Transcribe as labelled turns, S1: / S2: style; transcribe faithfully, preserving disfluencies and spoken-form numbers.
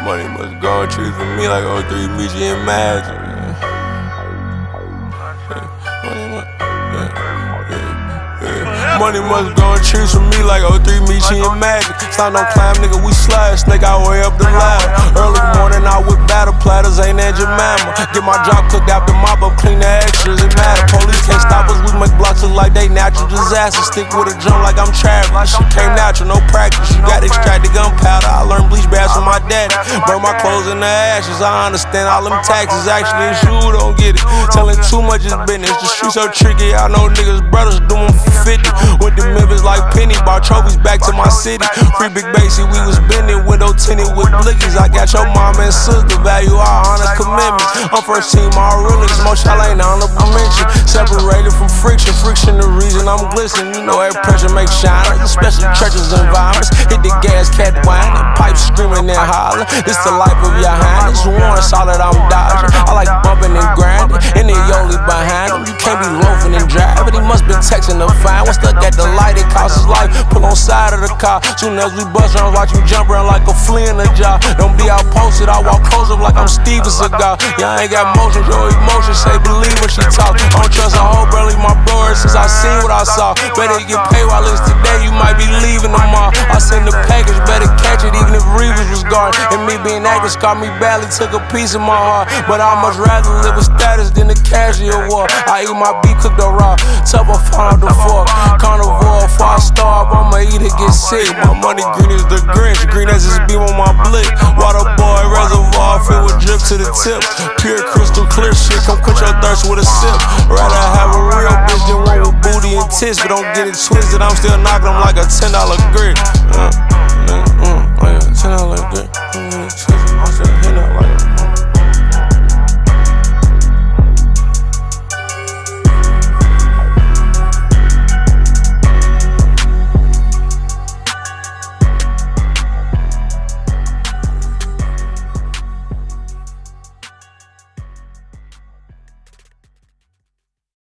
S1: Money must go and treat for me like oh three Meechy and Magic. Money must go and trees for me like oh three Meechy and Magic. Stop no climb, nigga, we slide, snake our way up the ladder. Early morning out with battle platters, ain't that Jemima. Get my drop cooked out the mop up, clean the extras, it matter. Police can't stop us, we make blocks look like they natural disasters. Stick with a drum like I'm Travis, shit came natural, no practice. You got extracted gunpowder, I learned bleach baths from my daddy. Burn my clothes in the ashes, I understand all them taxes. Actually, it's you who don't get it. Telling too much is business, the streets so tricky, I know niggas brothers do them for fifty. Went to Memphis like Penny, brought trophies back to my city. Free Big Basie, we was bending, window tinted with blickies. I got your mom and sister, value our honor commitments. I'm first team, all realest, most y'all ain't honorable mention. Separated from friction, friction the reason I'm glistening. You know every pressure makes shiners, especially churches and environments. Hit the gas, cat whining, pipes screaming and hollering. This the life of your highness, Warren solid, I'm dodging. I like bumping and grinding, and the Yoli behind him. You can't be loafing and driving, he must been texting the fine. When stuck at the light, it costs his life. Pull on side of the car. Soon as we bust around, watch you jump around like a flea in a jar. Don't be out posted, I walk close up like I'm Steven Seagal. Yeah, I ain't got motion, your emotions say believe when she talk. I don't trust a hoe, barely my brother since I seen what I saw. Better get paid while it's today, you might be leaving tomorrow. I send the package, better catch it even if Reeves was gone. And me being active scarred me badly, took a piece of my heart. But I'd much rather live with status than a casual war. I eat my beef cooked or raw, tough or found the fork. Carnivore, before I starve, I'ma eat it, get sick. My money green as the Grinch, green as this beam on my blick. Water boy, reservoir filled with drip to the tip. Pure crystal clear shit, come quench your thirst with a sip. Rather have a real bitch than one with booty and tits. But don't get it twisted, I'm still knocking them like a ten dollar grit. uh.